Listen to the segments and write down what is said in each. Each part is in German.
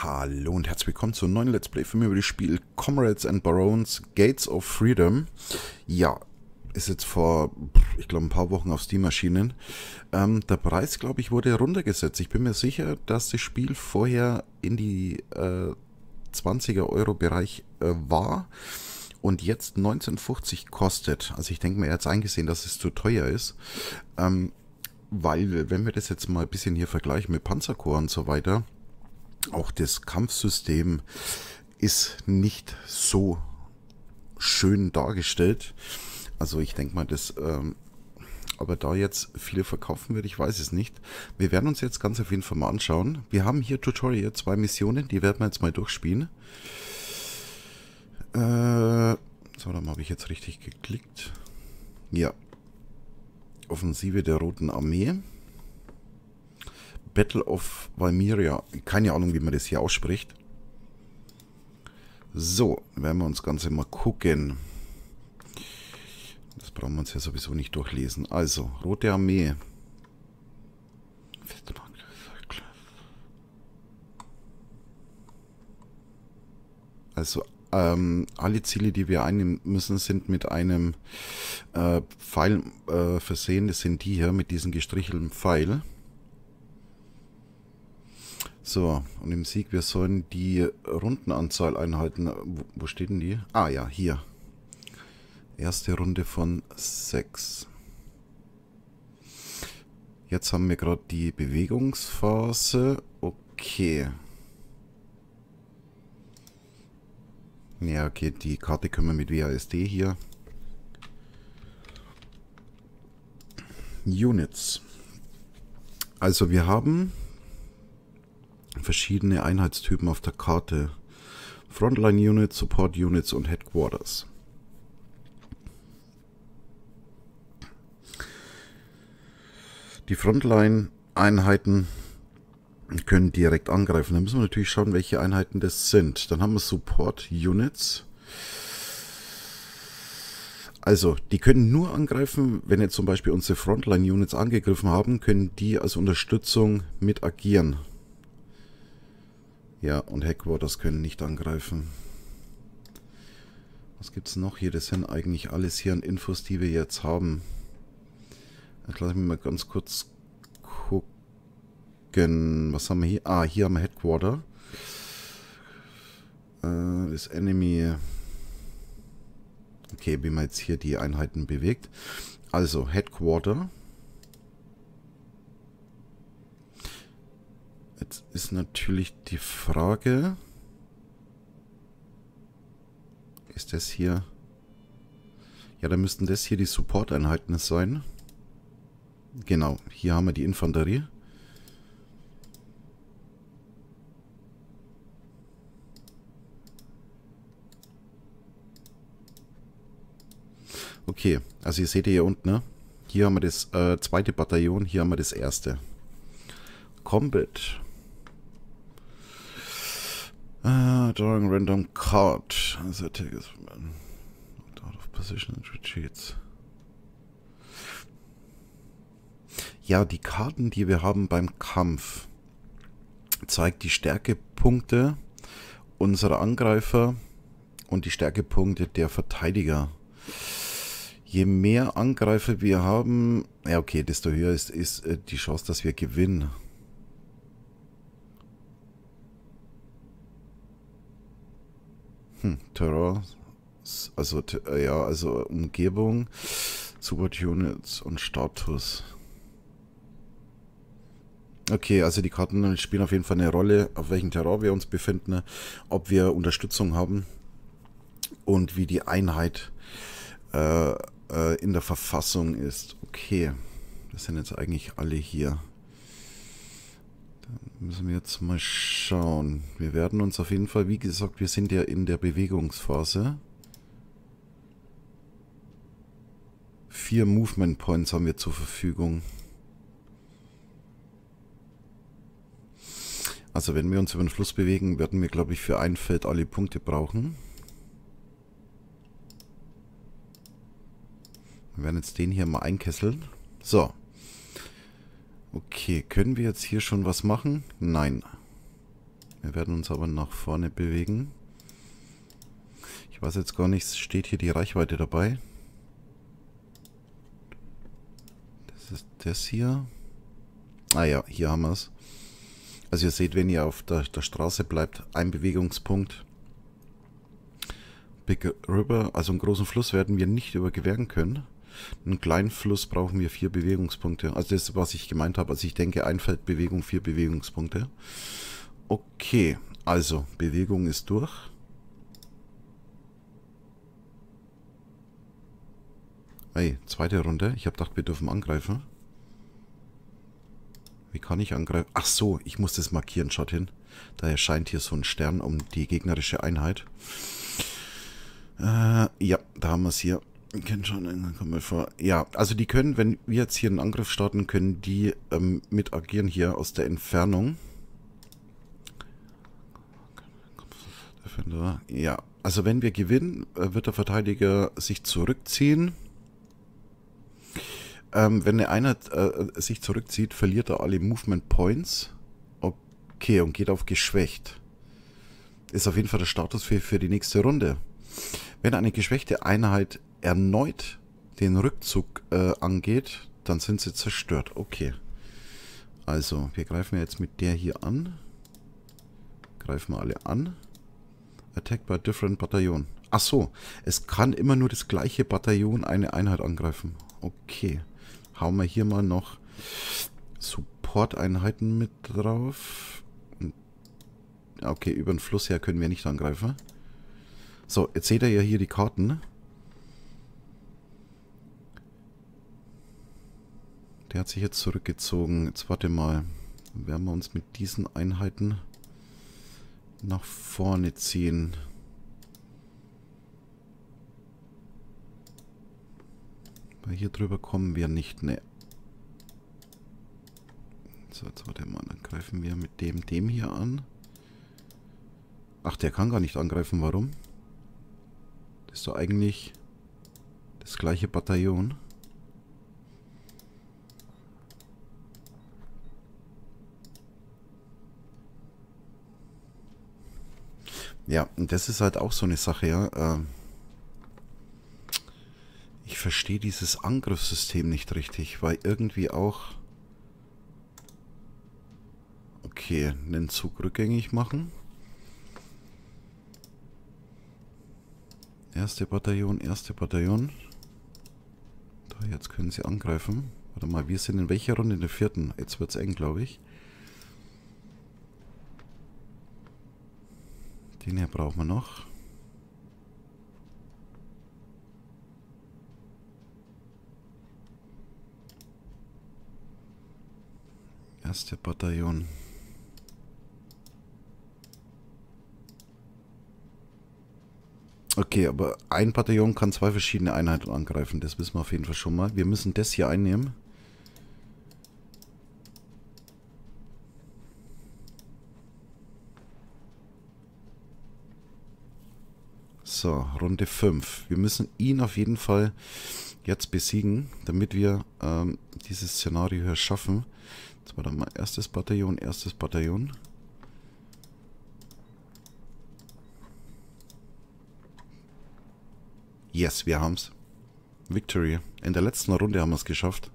Hallo und herzlich willkommen zu einem neuen Let's Play von mir über das Spiel Comrades and Barons Gates of Freedom. Ja, ist jetzt vor, ich glaube, ein paar Wochen auf Steam erschienen. Der Preis, glaube ich, wurde runtergesetzt. Ich bin mir sicher, dass das Spiel vorher in die 20er-Euro-Bereich war und jetzt 19,50 kostet. Also ich denke mir, er hat es eingesehen, dass es zu teuer ist. Weil, wenn wir das jetzt mal ein bisschen hier vergleichen mit Panzerkorps und so weiter, auch das Kampfsystem ist nicht so schön dargestellt. Also ich denke mal, dass aber da jetzt viele verkaufen wird, ich weiß es nicht. Wir werden uns jetzt ganz auf jeden Fall mal anschauen. Wir haben hier Tutorial, 2 Missionen, die werden wir jetzt mal durchspielen. So, dann habe ich jetzt richtig geklickt. Ja. Offensive der Roten Armee. Battle of Valmiria. Keine Ahnung, wie man das hier ausspricht. So, werden wir uns das Ganze mal gucken. Das brauchen wir uns ja sowieso nicht durchlesen. Also, Rote Armee. Also, alle Ziele, die wir einnehmen müssen, sind mit einem Pfeil versehen. Das sind die hier mit diesem gestrichelten Pfeil. So, und im Sieg, wir sollen die Rundenanzahl einhalten. Wo steht denn die? Ah ja, hier. Erste Runde von 6. Jetzt haben wir gerade die Bewegungsphase. Okay. Ja, okay, die Karte können wir mit WASD hier. Units. Also wir haben verschiedene Einheitstypen auf der Karte. Frontline Units, Support Units und Headquarters. Die Frontline Einheiten können direkt angreifen. Da müssen wir natürlich schauen, welche Einheiten das sind. Dann haben wir Support Units. Also, die können nur angreifen, wenn jetzt zum Beispiel unsere Frontline Units angegriffen haben, können die als Unterstützung mit agieren. Ja, und Headquarters können nicht angreifen. Was gibt es noch hier? Das sind eigentlich alles hier an Infos, die wir jetzt haben. Jetzt lassen wir mal ganz kurz gucken. Was haben wir hier? Ah, hier haben wir Headquarter. Das Enemy. Okay, wie man jetzt hier die Einheiten bewegt. Also, Headquarter. Jetzt ist natürlich die Frage, ist das hier, ja, dann müssten das hier die Support-Einheiten sein. Genau, hier haben wir die Infanterie. Okay, also ihr seht hier unten, ne? Hier haben wir das zweite Bataillon, hier haben wir das erste. Combat. Drawing random card. Also out of position and retreats. Ja, die Karten, die wir haben beim Kampf, zeigt die Stärkepunkte unserer Angreifer und die Stärkepunkte der Verteidiger. Je mehr Angreifer wir haben, ja okay, desto höher ist die Chance, dass wir gewinnen. Terror, also ja, also Umgebung, Support Units und Status. Okay, also die Karten spielen auf jeden Fall eine Rolle, auf welchem Terror wir uns befinden, ob wir Unterstützung haben und wie die Einheit in der Verfassung ist. Okay, das sind jetzt eigentlich alle hier. Da müssen wir jetzt mal schauen. Wir werden uns auf jeden Fall, wie gesagt, wir sind ja in der Bewegungsphase. 4 Movement Points haben wir zur Verfügung. Also wenn wir uns über den Fluss bewegen, werden wir, glaube ich, für ein Feld alle Punkte brauchen. Wir werden jetzt den hier mal einkesseln. So. Okay, können wir jetzt hier schon was machen? Nein. Wir werden uns aber nach vorne bewegen. Ich weiß jetzt gar nicht, steht hier die Reichweite dabei? Das ist das hier. Ah ja, hier haben wir es. Also ihr seht, wenn ihr auf der Straße bleibt, ein Bewegungspunkt. Big River, also einen großen Fluss werden wir nicht überqueren können. Einen kleinen Fluss brauchen wir 4 Bewegungspunkte. Also das ist, was ich gemeint habe. Also ich denke, ein Feld Bewegung, 4 Bewegungspunkte. Okay, also Bewegung ist durch. Hey, zweite Runde. Ich habe gedacht, wir dürfen angreifen. Wie kann ich angreifen? Ach so, ich muss das markieren, schaut hin. Da erscheint hier so ein Stern um die gegnerische Einheit. Ja, da haben wir es hier. Kennt schon, kommen wir vor. Ja, also die können, wenn wir jetzt hier einen Angriff starten, können die mit agieren hier aus der Entfernung. Ja, also wenn wir gewinnen, wird der Verteidiger sich zurückziehen. Wenn eine Einheit sich zurückzieht, verliert er alle Movement Points. Okay, und geht auf geschwächt. Ist auf jeden Fall der Status für die nächste Runde. Wenn eine geschwächte Einheit erneut den Rückzug angeht, dann sind sie zerstört. Okay. Also, wir greifen jetzt mit der hier an. Greifen wir alle an. Attack by different Bataillon. Ach so, es kann immer nur das gleiche Bataillon eine Einheit angreifen. Okay. Hauen wir hier mal noch Support-Einheiten mit drauf. Okay, über den Fluss her können wir nicht angreifen. So, jetzt seht ihr ja hier die Karten. Der hat sich jetzt zurückgezogen. Jetzt warte mal. Werden wir uns mit diesen Einheiten nach vorne ziehen. Weil hier drüber kommen wir nicht, ne. So, jetzt warte mal, dann greifen wir mit dem hier an. Ach, der kann gar nicht angreifen, warum? Das ist doch eigentlich das gleiche Bataillon. Ja, und das ist halt auch so eine Sache, ja. Ich verstehe dieses Angriffssystem nicht richtig, weil irgendwie auch... Okay, einen Zug rückgängig machen. Erste Bataillon, erste Bataillon. Da, jetzt können sie angreifen. Warte mal, wir sind in welcher Runde? In der 4. Jetzt wird es eng, glaube ich. Den hier brauchen wir noch. Erste Bataillon. Okay, aber ein Bataillon kann 2 verschiedene Einheiten angreifen. Das wissen wir auf jeden Fall schon mal. Wir müssen das hier einnehmen. So, Runde 5. Wir müssen ihn auf jeden Fall jetzt besiegen, damit wir dieses Szenario hier schaffen. Jetzt war dann mal erstes Bataillon, erstes Bataillon. Yes, wir haben's. Victory. In der letzten Runde haben wir es geschafft.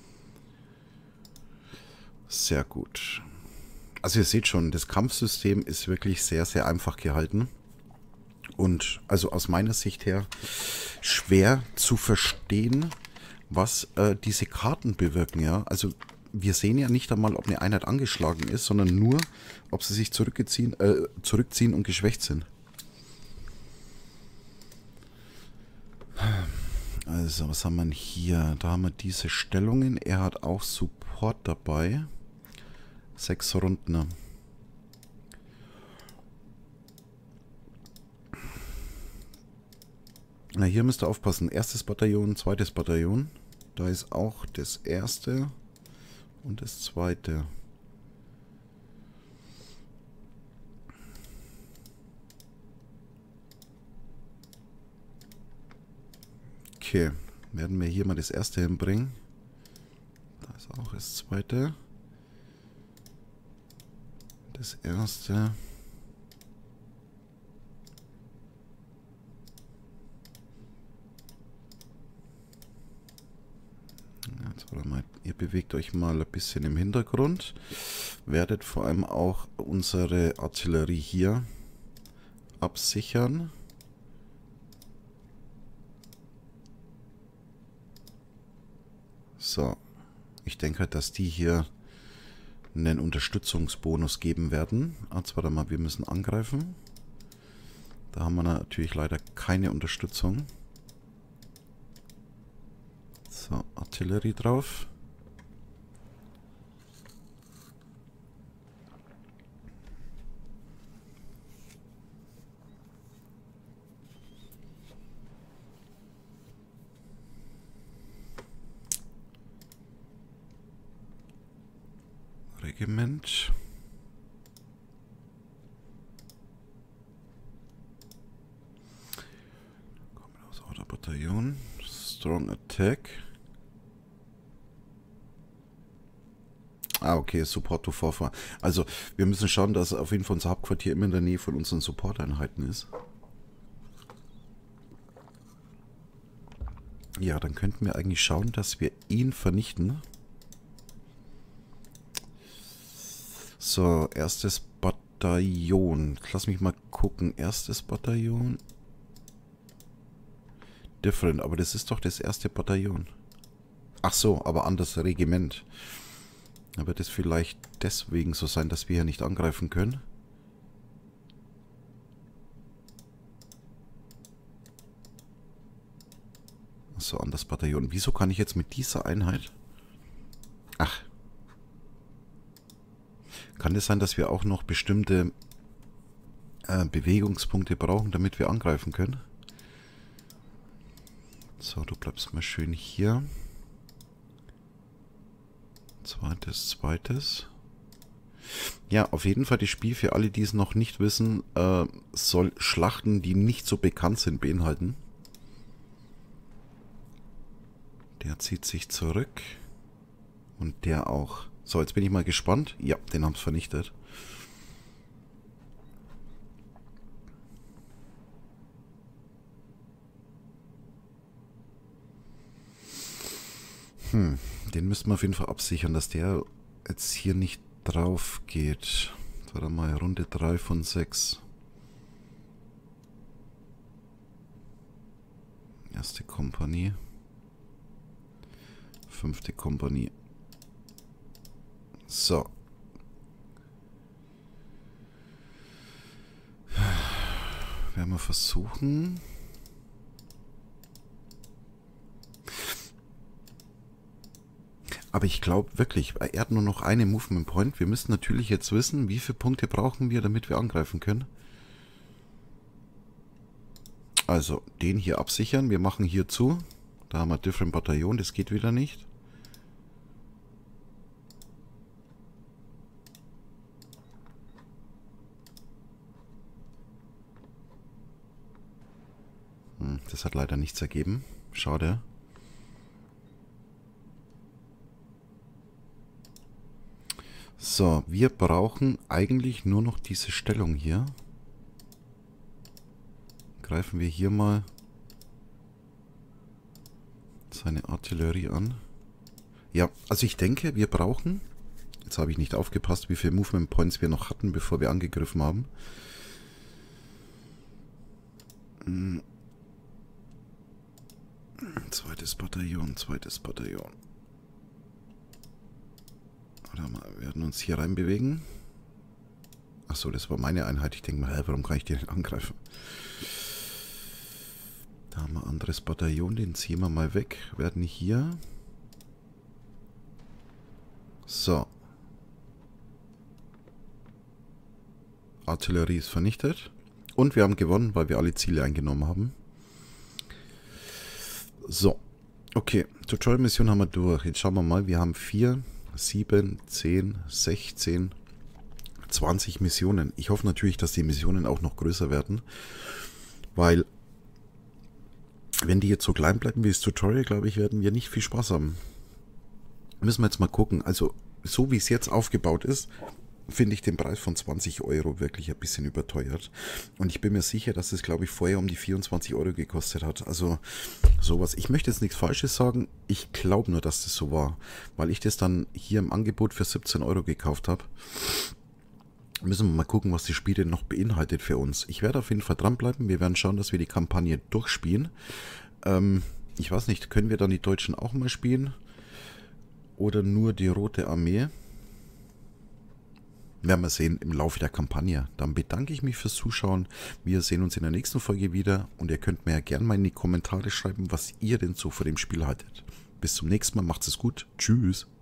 Sehr gut. Also ihr seht schon, das Kampfsystem ist wirklich sehr, sehr einfach gehalten. Und also aus meiner Sicht her schwer zu verstehen, was diese Karten bewirken, ja. Also wir sehen ja nicht einmal, ob eine Einheit angeschlagen ist, sondern nur, ob sie sich zurückziehen und geschwächt sind. Also, was haben wir denn hier? Da haben wir diese Stellungen. Er hat auch Support dabei. 6 Runden. Na, hier müsst ihr aufpassen. Erstes Bataillon, zweites Bataillon. Da ist auch das erste und das zweite. Okay, werden wir hier mal das erste hinbringen. Da ist auch das zweite. Das erste. Ihr bewegt euch mal ein bisschen im Hintergrund. Werdet vor allem auch unsere Artillerie hier absichern. So. Ich denke halt, dass die hier einen Unterstützungsbonus geben werden. Jetzt warte mal, wir müssen angreifen. Da haben wir natürlich leider keine Unterstützung. So, Artillerie drauf. Regiment. Kommen aus Autobataillon. Strong Attack. Ah, okay, Support to Vorfahren. Also, wir müssen schauen, dass auf jeden Fall unser Hauptquartier immer in der Nähe von unseren Support-Einheiten ist. Ja, dann könnten wir eigentlich schauen, dass wir ihn vernichten. So, erstes Bataillon. Lass mich mal gucken. Erstes Bataillon. Different, aber das ist doch das erste Bataillon. Ach so, aber anderes Regiment. Da wird es vielleicht deswegen so sein, dass wir hier nicht angreifen können. So, anderes Bataillon. Wieso kann ich jetzt mit dieser Einheit... Ach. Kann es sein, dass wir auch noch bestimmte Bewegungspunkte brauchen, damit wir angreifen können? So, du bleibst mal schön hier. Zweites. Ja, auf jeden Fall das Spiel, für alle, die es noch nicht wissen, soll Schlachten, die nicht so bekannt sind, beinhalten. Der zieht sich zurück. Und der auch. So, jetzt bin ich mal gespannt. Ja, den haben es vernichtet. Den müssten wir auf jeden Fall absichern, dass der jetzt hier nicht drauf geht. Warte mal, Runde 3 von 6. Erste Kompanie. 5. Kompanie. So. Werden wir versuchen. Aber ich glaube wirklich, er hat nur noch eine Movement Point. Wir müssen natürlich jetzt wissen, wie viele Punkte brauchen wir, damit wir angreifen können. Also, den hier absichern. Wir machen hier zu. Da haben wir Different Bataillon, das geht wieder nicht. Das hat leider nichts ergeben. Schade. So, wir brauchen eigentlich nur noch diese Stellung hier. Greifen wir hier mal seine Artillerie an. Ja, also ich denke, wir brauchen... Jetzt habe ich nicht aufgepasst, wie viele Movement Points wir noch hatten, bevor wir angegriffen haben. Zweites Bataillon. Warte mal, wir werden uns hier reinbewegen. Achso, das war meine Einheit. Ich denke mal, warum kann ich die nicht angreifen? Da haben wir ein anderes Bataillon, den ziehen wir mal weg. Werden hier... So. Artillerie ist vernichtet. Und wir haben gewonnen, weil wir alle Ziele eingenommen haben. So. Okay, Tutorial-Mission haben wir durch. Jetzt schauen wir mal, wir haben 4, 7, 10, 16, 20 Missionen. Ich hoffe natürlich, dass die Missionen auch noch größer werden. Weil, wenn die jetzt so klein bleiben wie das Tutorial, glaube ich, werden wir nicht viel Spaß haben. Müssen wir jetzt mal gucken. Also, so wie es jetzt aufgebaut ist, finde ich den Preis von 20 Euro wirklich ein bisschen überteuert. Und ich bin mir sicher, dass es, glaube ich, vorher um die 24 Euro gekostet hat. Also sowas. Ich möchte jetzt nichts Falsches sagen. Ich glaube nur, dass das so war, weil ich das dann hier im Angebot für 17 Euro gekauft habe. Müssen wir mal gucken, was die Spiele noch beinhaltet für uns. Ich werde auf jeden Fall dranbleiben. Wir werden schauen, dass wir die Kampagne durchspielen. Ich weiß nicht, können wir dann die Deutschen auch mal spielen? Oder nur die Rote Armee? Werden wir sehen im Laufe der Kampagne. Dann bedanke ich mich fürs Zuschauen. Wir sehen uns in der nächsten Folge wieder. Und ihr könnt mir ja gerne mal in die Kommentare schreiben, was ihr denn so von dem Spiel haltet. Bis zum nächsten Mal. Macht's es gut. Tschüss.